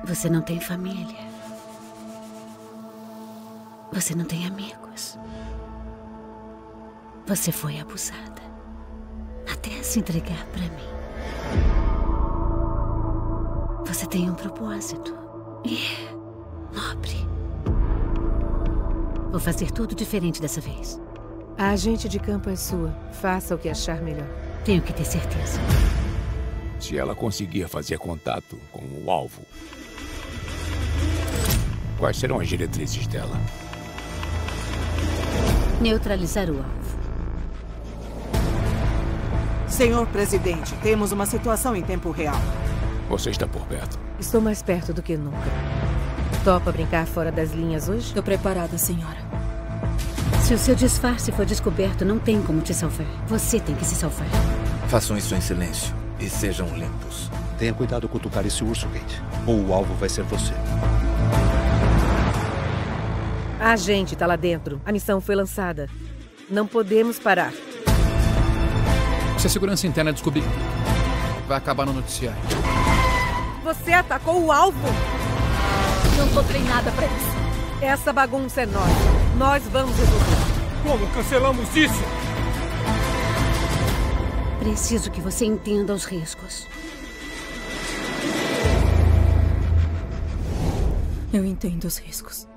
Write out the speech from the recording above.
Você não tem família. Você não tem amigos. Você foi abusada. Até se entregar pra mim. Você tem um propósito. E nobre. Vou fazer tudo diferente dessa vez. A agente de campo é sua. Faça o que achar melhor. Tenho que ter certeza. Se ela conseguir fazer contato com o alvo, quais serão as diretrizes dela? Neutralizar o alvo. Senhor presidente, temos uma situação em tempo real. Você está por perto. Estou mais perto do que nunca. Topa brincar fora das linhas hoje? Estou preparada, senhora. Se o seu disfarce for descoberto, não tem como te salvar. Você tem que se salvar. Façam isso em silêncio e sejam limpos. Tenha cuidado com tocar esse urso, Kate. Ou o alvo vai ser você. A agente está lá dentro. A missão foi lançada. Não podemos parar. Se a segurança interna descobrir, vai acabar no noticiário. Você atacou o alvo! Não tô treinada pra isso. Essa bagunça é nossa. Nós vamos resolver. Como cancelamos isso? Preciso que você entenda os riscos. Eu entendo os riscos.